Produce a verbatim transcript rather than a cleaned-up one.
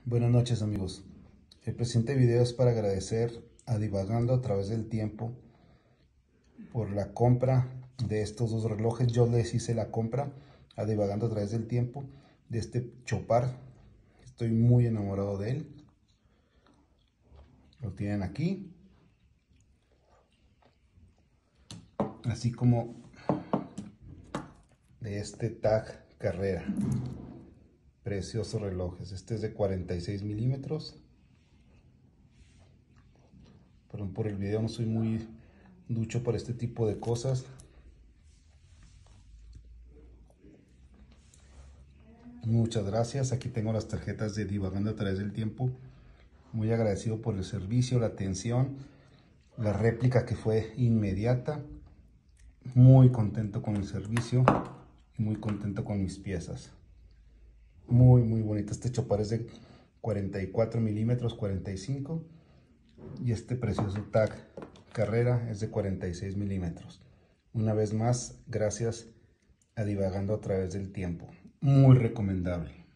Buenas noches, amigos. El presente video es para agradecer a Divagando a través del tiempo por la compra de estos dos relojes. Yo les hice la compra a Divagando a través del tiempo de este Chopard. Estoy muy enamorado de él. Lo tienen aquí, así como de este Tag Carrera. Preciosos relojes. Este es de cuarenta y seis milímetros. Perdón por el video, no soy muy ducho por este tipo de cosas. Muchas gracias. Aquí tengo las tarjetas de Divagando a través del tiempo. Muy agradecido por el servicio, la atención, la réplica que fue inmediata. Muy contento con el servicio y muy contento con mis piezas. Muy, muy bonito. Este Chopard es de cuarenta y cuatro milímetros, cuarenta y cinco. Y este precioso Tag Carrera es de cuarenta y seis milímetros. Una vez más, gracias a Divagando a través del tiempo. Muy recomendable.